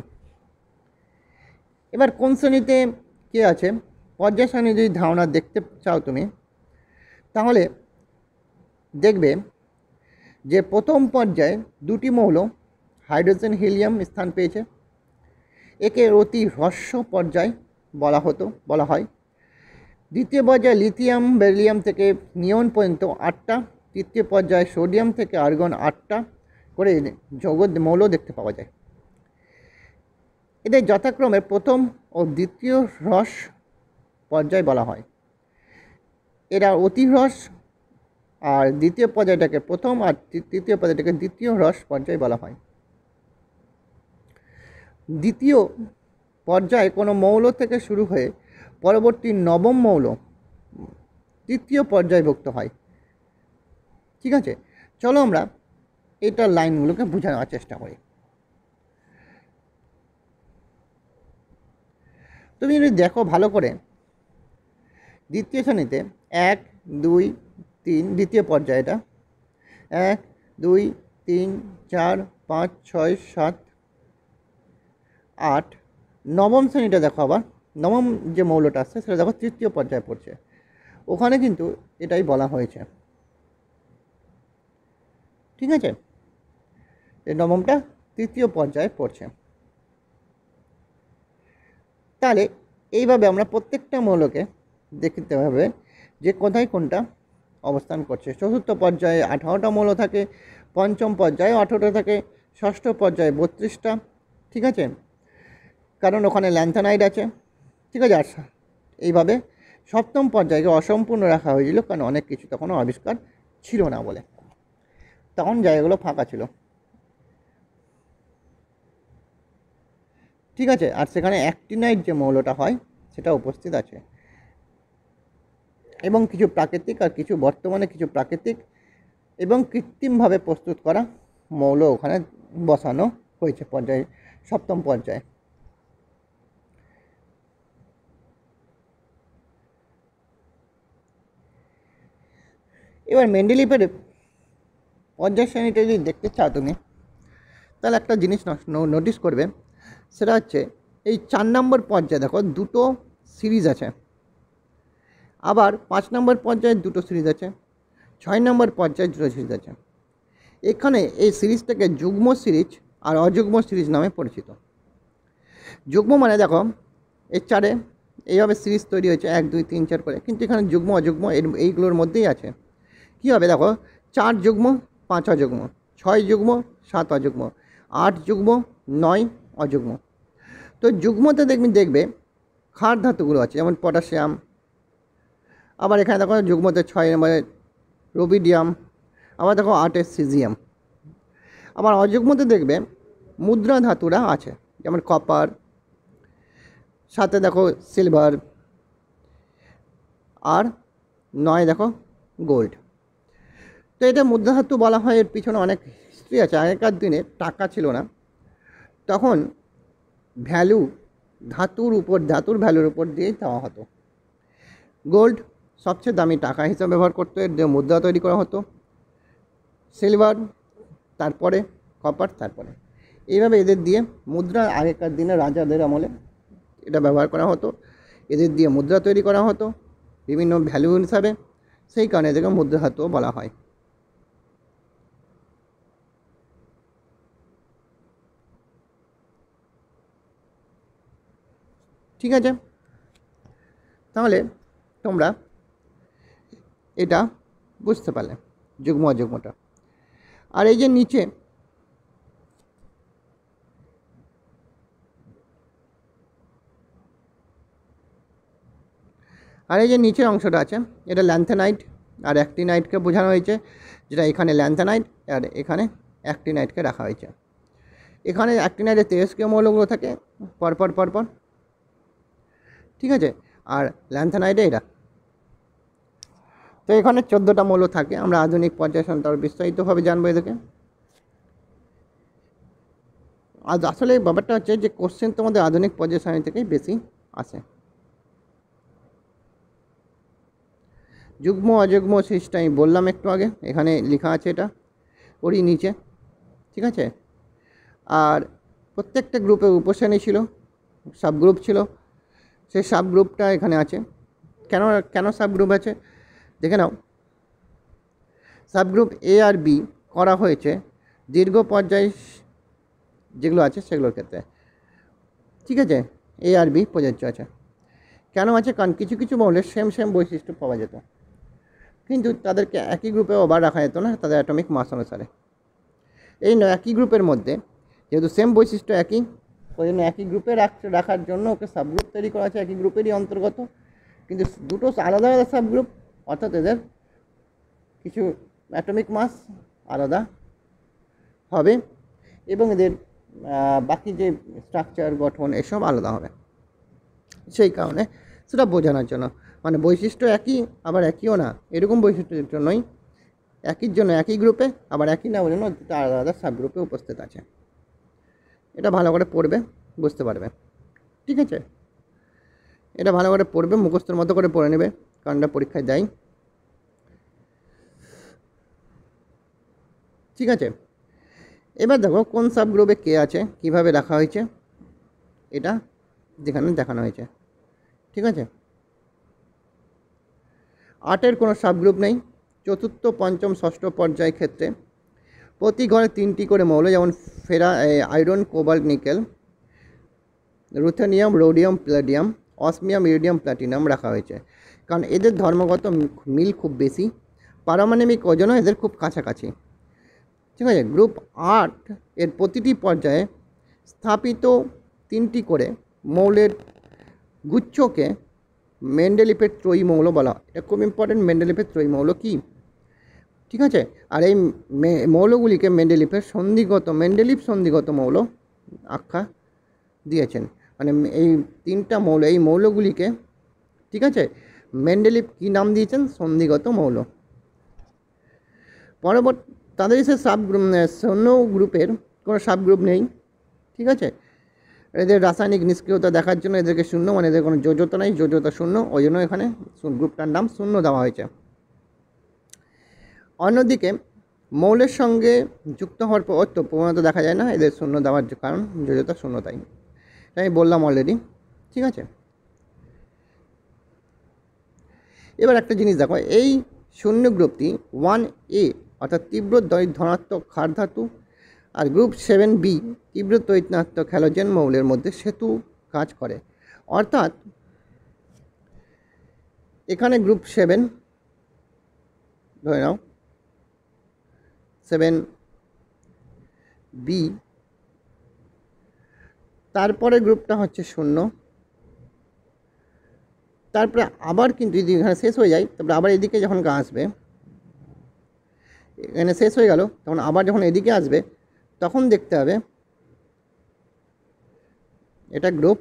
এবার কোন শ্রেণীতে কে আছে, পর্যায় সারণী যদি ধারণা দেখতে চাও তুমি, তাহলে দেখবে যে প্রথম পর্যায়ে 2টি মৌল হাইড্রোজেন হিলিয়াম স্থান পেয়েছে, একে অতি হ্রস্ব পর্যায় বলা হয়। দ্বিতীয় পর্যায়ে লিথিয়াম বেরিলিয়াম থেকে নিয়ন পর্যন্ত 8টা, তৃতীয় পর্যায়ে সোডিয়াম থেকে আর্গন 8টা করে যৌগ মৌল দেখতে পাওয়া যায়। এদের যথাক্রমে প্রথম ও দ্বিতীয় হ্রস পর্যায় বলা হয়। এরা অতি হ্রস, আর দ্বিতীয় পর্যায়টাকে প্রথম, আর তৃতীয় পর্যায়টাকে দ্বিতীয় হ্রস পর্যায় বলা হয়। দ্বিতীয় পর্যায়ে কোনো মৌল থেকে শুরু হয়ে পরবর্তী নবম মৌল তৃতীয় পর্যায়ভুক্ত হয়, ঠিক আছে। চলো আমরা এটার লাইনগুলোকে বোঝানোর চেষ্টা করি। তুমি যদি দেখো ভালো করে, দ্বিতীয় শ্রেণীতে 1, 2, 3 দ্বিতীয় পর্যায়টা, 1, 2, 3, 4, 5, 6, 7, 8। নবম শ্রেণীটা দেখো, আবার নবম যে মৌলটা আসছে সেটা দেখো তৃতীয় পর্যায়ে পড়ছে, ওখানে কিন্তু এটাই বলা হয়েছে, ঠিক আছে। এই নবমটা তৃতীয় পর্যায়ে পড়ছে। তাহলে এইভাবে আমরা প্রত্যেকটা মৌলকে দেখতে হবে যে কোথায় কোনটা অবস্থান করছে। চতুর্থ পর্যায়ে 18টা মৌল থাকে, পঞ্চম পর্যায়ে 18টা থাকে, ষষ্ঠ পর্যায়ে 32টা, ঠিক আছে, কারণ ওখানে ল্যান্থানাইড আছে, ঠিক আছে। আর এইভাবে সপ্তম পর্যায়কে অসম্পূর্ণ রাখা হয়েছিল, কারণ অনেক কিছু তখনও আবিষ্কার ছিল না বলে, তখন জায়গাগুলো ফাঁকা ছিল, ঠিক আছে। আর সেখানে অ্যাক্টিনাইড যে মৌলটা হয় সেটা উপস্থিত আছে, এবং কিছু প্রাকৃতিক আর কিছু বর্তমানে কিছু প্রাকৃতিক এবং কৃত্রিমভাবে প্রস্তুত করা মৌল ওখানে বসানো হয়েছে পর্যায়ে, সপ্তম পর্যায়ে। এবার মেন্ডেলিভের পর্যায় শ্রেণীটা যদি দেখতে চাও তুমি, তাহলে একটা জিনিস নোটিস করবে, সেটা হচ্ছে এই 4 নম্বর পর্যায়ে দেখো দুটো সিরিজ আছে, আবার 5 নম্বর পর্যায়ে দুটো সিরিজ আছে, 6 নম্বর পর্যায়ে দুটো সিরিজ আছে। এখানে এই সিরিজটাকে যুগ্ম সিরিজ আর অযুগ্ম সিরিজ নামে পরিচিত। যুগ্ম মানে দেখো এর চারে এইভাবে সিরিজ তৈরি হয়েছে 1 2 3 4 করে, কিন্তু এখানে যুগ্ম অযুগ্ম এইগুলোর মধ্যেই আছে। কী হবে দেখো, 4 যুগ্ম 5 অযুগ্ম, 6 যুগ্ম 7 অযুগ্ম, 8 যুগ্ম 9 অযুগ্ম। তো যুগ্মতে দেখবে ক্ষার ধাতুগুলো আছে, যেমন পটাশিয়াম। আবার এখানে দেখো যুগ্মতে 6 নম্বরে রুবিডিয়াম, আবার দেখো 8 সিজিয়াম। আবার অযুগ্মতে দেখবে মুদ্রা ধাতুরা আছে, যেমন কপার, সাথে দেখো সিলভার, আর 9 দেখো গোল্ড। তো এটা মুদ্রা ধাতু বলা হয়, এর পিছনে অনেক হিস্ট্রি আছে। আগেকার দিনে টাকা ছিল না, তখন ভ্যালু ধাতুর ভ্যালুর উপর দিয়েই দেওয়া হতো। গোল্ড সবচেয়ে দামি টাকা হিসাবে ব্যবহার করতো, এর দিয়ে মুদ্রা তৈরি করা হতো। সিলভার, তারপরে কপার, তারপরে এইভাবে এদের দিয়ে মুদ্রা, আগেকার দিনে রাজাদের আমলে এটা ব্যবহার করা হতো, এদের দিয়ে মুদ্রা তৈরি করা হতো বিভিন্ন ভ্যালু হিসাবে। সেই কারণে এদেরকে মুদ্রা ধাতুও বলা হয়। ঠিক আছে, তাহলে তোমরা এটা বুঝতে পারলে যুগ্ম অযুগ্মটা। আর এই যে নিচে নিচের অংশটা আছে, এটা ল্যান্থেনাইট আর অ্যাক্টিনাইটকে বোঝানো হয়েছে, যেটা এখানে ল্যান্থেনাইট আর এখানে অ্যাক্টিনাইটকে রাখা হয়েছে। এখানে অ্যাক্টিনাইটের তেজস্ক্রিয় মৌলগুলো থাকে পরপর, ঠিক আছে, আর ল্যান্থেনাইটে এটা। তো এখানে 14টা মৌল থাকে। আমরা আধুনিক পর্যায় সন্তর বিস্তারিতভাবে জানবো এদেরকে। আজ আসলে ব্যাপারটা হচ্ছে যে কোশ্চেন তোমাদের আধুনিক পর্যায় সারণী থেকেই বেশি আসে। যুগ্ম অযুগ্ম সিরিজটা আমি বললাম একটু আগে, এখানে লেখা আছে এটা ওরই নিচে, ঠিক আছে। আর প্রত্যেকটা গ্রুপে উপশ্রেণী ছিল, সাবগ্রুপ ছিল, সেই সাবগ্রুপটা এখানে আছে। কেন সাবগ্রুপ আছে দেখে নাও। সাবগ্রুপ এ আর বি করা হয়েছে দীর্ঘ পর্যায় যেগুলো আছে সেগুলোর ক্ষেত্রে, ঠিক আছে। এ আর বি প্রযোজ্য আছে। কেন আছে? কারণ কিছু কিছু মৌলের সেম বৈশিষ্ট্য পাওয়া যেত, কিন্তু তাদেরকে একই গ্রুপে আবার রাখা যেত না তাদের অ্যাটমিক মাস অনুসারে। এই একই গ্রুপের মধ্যে যেহেতু সেম বৈশিষ্ট্য একই, ওই জন্য একই গ্রুপে রাখার জন্য ওকে সাবগ্রুপ তৈরি করা আছে, একই গ্রুপেরই অন্তর্গত, কিন্তু দুটো আলাদা আলাদা সাবগ্রুপ, অর্থাৎ এদের কিছু অ্যাটমিক মাস আলাদা হবে এবং এদের বাকি যে স্ট্রাকচার গঠন এসব আলাদা হবে। সেই কারণে সেটা বোঝানোর জন্য, মানে বৈশিষ্ট্য একই আবার একইও না, এরকম বৈশিষ্ট্যের জন্যই একই জন্য একই গ্রুপে আবার একই না জন্য আলাদা আলাদা সাবগ্রুপে উপস্থিত আছে। এটা ভালো করে পড়বে, বুঝতে পারবে, ঠিক আছে। এটা ভালো করে পড়বে, মুখস্থের মতো করে পড়ে নেবে, কারণ এটা পরীক্ষায় দেয়, ঠিক আছে। এবার দেখো কোন সাবগ্রুপে কে আছে, কিভাবে রাখা হয়েছে, এটা যেখানে দেখানো হয়েছে, ঠিক আছে। 8-এর কোনো সাবগ্রুপ নেই। চতুর্থ, পঞ্চম, ষষ্ঠ পর্যায়ের ক্ষেত্রে প্রতি ঘরে 3টি করে মৌল, যেমন iron, cobalt, nickel, ruthenium, rhodium, palladium, osmium, iridium, platinum রাখা হয়েছে, কারণ এদের ধর্মগত মিল খুব বেশি, পারমাণবিক ওজনও এদের খুব কাছাকাছি, ঠিক আছে। গ্রুপ 8 এর প্রতিটি পর্যায়ে স্থাপিত 3টি করে মৌলের গুচ্ছকে মেন্ডেলিভের ত্রয়ী মৌল বলা হয়। এটা খুব ইম্পর্টেন্ট, মেন্ডেলিভের ত্রয়ী মৌল কী, ঠিক আছে। আর এই মৌলগুলিকে মেন্ডেলিভ সন্ধিগত মৌল আখ্যা দিয়েছেন। মানে এই 3টা মৌল, এই মৌলগুলিকে, ঠিক আছে, মেন্ডেলিভ কী নাম দিয়েছেন? সন্ধিগত মৌল। পরবর্তী তাদের সে শূন্য গ্রুপের কোনো সাবগ্রুপ নেই, ঠিক আছে। এদের রাসায়নিক নিষ্ক্রিয়তা দেখার জন্য এদেরকে শূন্য, মানে এদের কোনো যোজ্যতা নেই, যোজ্যতা শূন্য, ওই জন্য এখানে গ্রুপটার নাম শূন্য দেওয়া হয়েছে। অন্যদিকে মৌলের সঙ্গে যুক্ত হওয়ার পর তো প্রবণতা দেখা যায় না, এদের শূন্য দেওয়ার কারণ যোজ্যতা শূন্যতাই, আমি বললাম অলরেডি। ঠিক আছে, এবার একটা জিনিস দেখো, এই শূন্য গ্রুপটি 1A অর্থাৎ তীব্র ধনাত্মক ক্ষার ধাতু আর গ্রুপ 7B তীব্র তড়িৎনাত্মক হ্যালোজেন মৌলের মধ্যে সেতু কাজ করে। অর্থাৎ এখানে গ্রুপ 7 ধরে নাও 7B, তারপরে গ্রুপটা হচ্ছে 0, তারপরে আবার কিন্তু যদি এখানে শেষ হয়ে যায় তারপরে আবার এদিকে যখন আসবে, এখানে শেষ হয়ে গেল তখন আবার যখন এদিকে আসবে তখন দেখতে হবে এটা গ্রুপ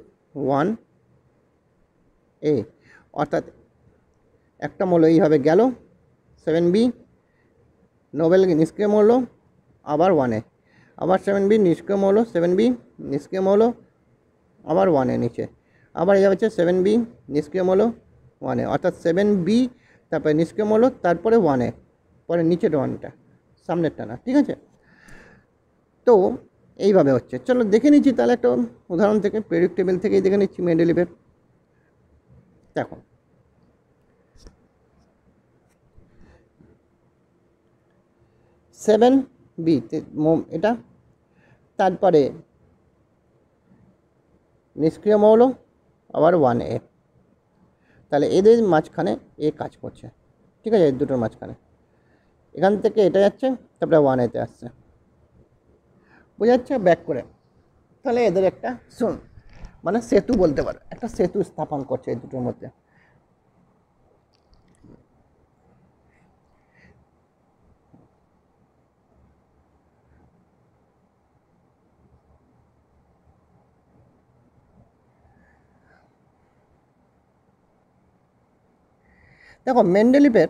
1A, অর্থাৎ একটা মৌল এইভাবে গেল 7B, নোবেল নিষ্ক্রিয় মৌল, আবার 1A, আবার 7B নিষ্ক্রিয় মৌল, 7B নিষ্ক্রিয় মৌল, আবার 1A নিচে, আবার এই হচ্ছে 7B নিষ্ক্রিয় মৌল 1A, অর্থাৎ 7B তারপরে নিষ্ক্রিয় মৌল, তারপরে 1A, পরে নিচের 1টা, সামনেরটা না। ঠিক আছে, তো এইভাবে হচ্ছে। চলো দেখে নিচ্ছি তাহলে একটা উদাহরণ থেকে, পেরিয়ডিক টেবিল থেকেই দেখে নিচ্ছি মেন্ডেলিভের। দেখো, সেভেন বি এটা, তারপরে নিষ্ক্রিয় মৌল, আবার 1A, তাহলে এদের মাঝখানে এ কাজ করছে। ঠিক আছে, এই দুটোর মাঝখানে এখান থেকে এটা যাচ্ছে, তারপরে 1Aতে আসছে, বোঝা যাচ্ছে ব্যাক করে। তাহলে এদের একটা মানে সেতু বলতে পারো, একটা সেতু স্থাপন করছে এই দুটোর মধ্যে। দেখো মেন্ডেলিভের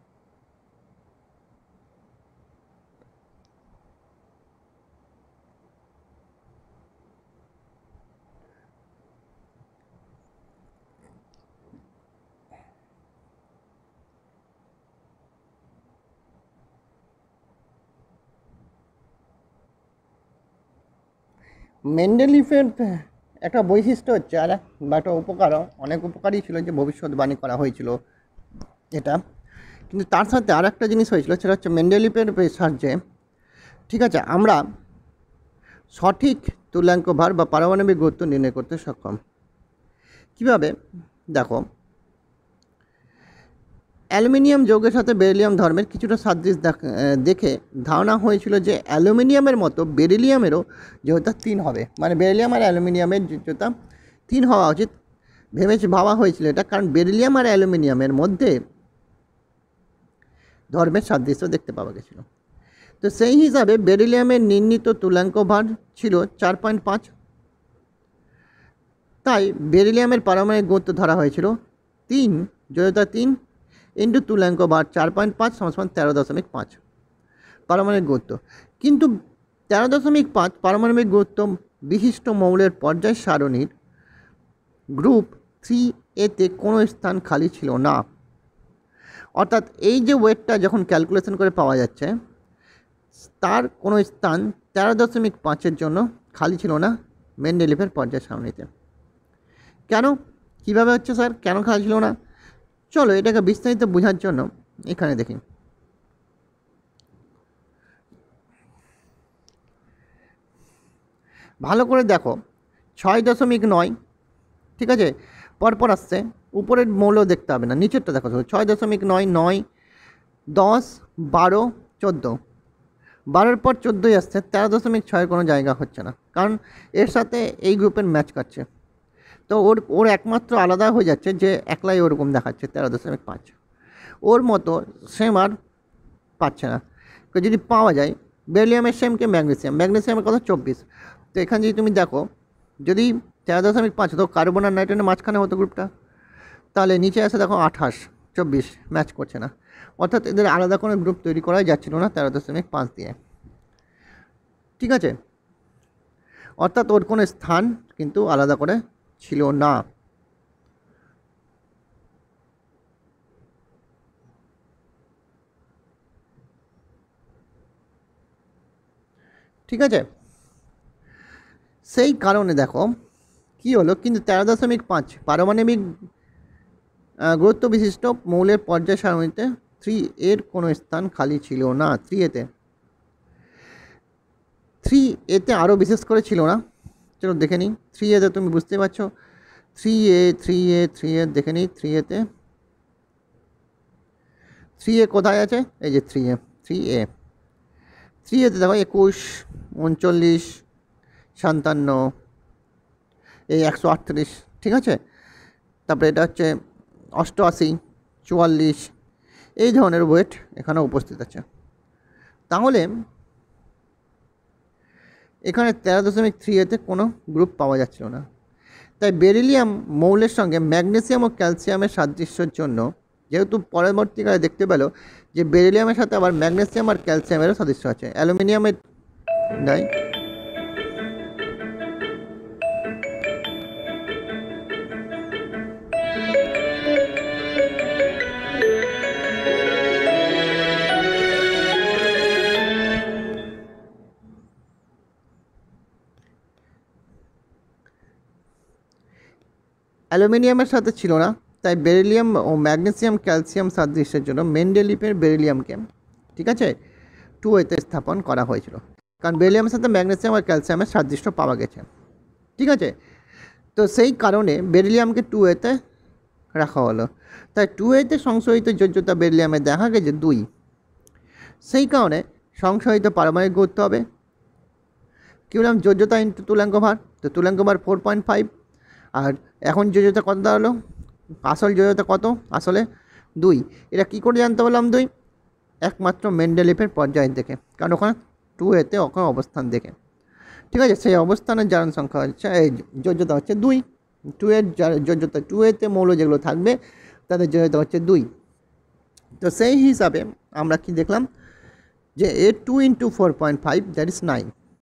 মেন্ডেলিভের একটা বৈশিষ্ট্য হচ্ছে, আর বা একটা উপকারও, অনেক উপকারই ছিল যে ভবিষ্যৎবাণী করা হয়েছিল এটা, কিন্তু তার সাথে আর একটা জিনিস হয়েছিল, সেটা হচ্ছে মেন্ডেলিভের সাহায্যে, ঠিক আছে, আমরা সঠিক তুল্যাঙ্ক ভার বা পারমাণবিক গুরুত্ব নির্ণয় করতে সক্ষম। কীভাবে? দেখো, অ্যালুমিনিয়াম যৌগের সাথে বেরিলিয়াম ধর্মের কিছুটা সাদৃশ্য দেখে ধারণা হয়েছিল যে অ্যালুমিনিয়ামের মতো বেরিলিয়ামেরও যোগ্যতা 3 হবে, মানে বেরিলিয়াম আর অ্যালুমিনিয়ামের যোগ্যতা 3 হওয়া উচিত, ভাবা হয়েছিল এটা, কারণ বেরিলিয়াম আর অ্যালুমিনিয়ামের মধ্যে ধর্মের সাদৃশ্য দেখতে পাওয়া গেছিল। তো সেই হিসাবে বেরিলিয়ামের নির্ণীত তুল্যাঙ্ক ভার ছিল 4.5, তাই বেরিলিয়ামের পারমাণবিক গুরুত্ব ধরা হয়েছিল 3, যোগ্যতা 3 ইন্টু তুল্যাঙ্ক ভার 4.5 সমান 13.5 পারমাণবিক গুরুত্ব। কিন্তু 13.5 পারমাণবিক গুরুত্ব বিশিষ্ট মৌলের পর্যায় সারণীর গ্রুপ 3A-তে কোনো স্থান খালি ছিল না। অর্থাৎ এই যে ওয়েটটা যখন ক্যালকুলেশন করে পাওয়া যাচ্ছে, তার কোনো স্থান 13.5-এর জন্য খালি ছিল না মেন্ডেলিভের পর্যায় সারণীতে। কেন, কীভাবে হচ্ছে স্যার, কেন খালি ছিল না? চলো এটাকে বিস্তারিত বোঝার জন্য এখানে দেখি। ভালো করে দেখো, 6.9, ঠিক আছে, পরপর আসছে, উপরের মৌল দেখতে হবে না, নিচেরটা দেখো, 6.9, 9, 10, 12, 14, 12-এর পর 14ই আসছে, 13.6-এর কোনো জায়গা হচ্ছে না, কারণ এর সাথে এই গ্রুপের ম্যাচ করছে, তো ওর একমাত্র আলাদা হয়ে যাচ্ছে যে একলাই ওরকম দেখাচ্ছে 13.5, ওর মতো সেম আর পাচ্ছে না। যদি পাওয়া যায় বেরিলিয়ামের সেমকে ম্যাগনেসিয়ামের কথা 24, তো এখানে যদি তুমি দেখো, যদি 13.5 তো কার্বন আর নাইট্রোজেনের মাঝখানে হতো গ্রুপটা, তাহলে নিচে আসে দেখো 28, 24 ম্যাচ করছে না, অর্থাৎ এদের আলাদা কোনো গ্রুপ তৈরি করাই যাচ্ছিল না 13.5 দিয়ে। ঠিক আছে, অর্থাৎ ওর কোনো স্থান কিন্তু আলাদা করে ছিল না। ঠিক আছে, সেই কারণে দেখো কি হলো, কিন্তু 13.5 পারমাণবিক গুরুত্ব বিশিষ্ট মৌলের পর্যায় সারণীতে 3A কোনো স্থান খালি ছিল না। 3A তে আরও বিশেষ করে ছিল না। চলো দেখে নিই 3A তুমি বুঝতে পারছো, 3A দেখে নিই 3A কোথায় আছে, এই যে 3A তে দেখো 21, 39, 57, এই 138, ঠিক আছে। তারপরে এটা হচ্ছে 88, 44, এই ধরনের ওয়েট এখানে উপস্থিত আছে। তাহলে এখানে 13.3A কোনো গ্রুপ পাওয়া যাচ্ছিল না। তাই বেরিলিয়াম মৌলের সঙ্গে ম্যাগনেসিয়াম ও ক্যালসিয়ামের সাদৃশ্যের জন্য, যেহেতু পরবর্তীকালে দেখতে পেল যে বেরিলিয়ামের সাথে আবার ম্যাগনেসিয়াম আর ক্যালসিয়ামেরও সাদৃশ্য আছে, অ্যালুমিনিয়ামের নাই। অ্যালুমিনিয়ামের সাথে ছিল না, তাই বেরিলিয়াম ও ম্যাগনেসিয়াম ক্যালসিয়াম সাদৃশ্যের জন্য মেন্ডেলিপের বেরিলিয়ামকে, ঠিক আছে, 2A স্থাপন করা হয়েছিল, কারণ বেরিলিয়ামের সাথে ম্যাগনেসিয়াম আর ক্যালসিয়ামের সাদৃশ্য পাওয়া গেছে, ঠিক আছে। তো সেই কারণে বেরিলিয়ামকে 2A রাখা হলো। তাই 2A সংশোধিত যোজ্যতা বেরিলিয়ামে দেখা গেছে 2। সেই কারণে সংশোধিত পারমাণবিক গুরুত্ব হবে কী বললাম, যোজ্যতা ইন্টু তুল্যাঙ্ক ভার, তো তুল্যাঙ্ক ভার 4.5, আর এখন যোজ্যতা কত দাঁড়ালো, আসল যোজ্যতা কত, আসলে 2। এটা কী করে জানতে পারলাম 2? একমাত্র মেন্ডেলিপের পর্যায় দেখে, কারণ ওখানে 2A ওখানে অবস্থান দেখে, ঠিক আছে। সেই অবস্থানের জারণ সংখ্যা হচ্ছে, এই যোজ্যতা হচ্ছে 2। 2 যোজ্যতা, 2A মৌল যেগুলো থাকবে তাদের যোজ্যতা হচ্ছে 2। তো সেই হিসাবে আমরা কি দেখলাম যে A 2 × 4.5 দ্যাট ইজ 9।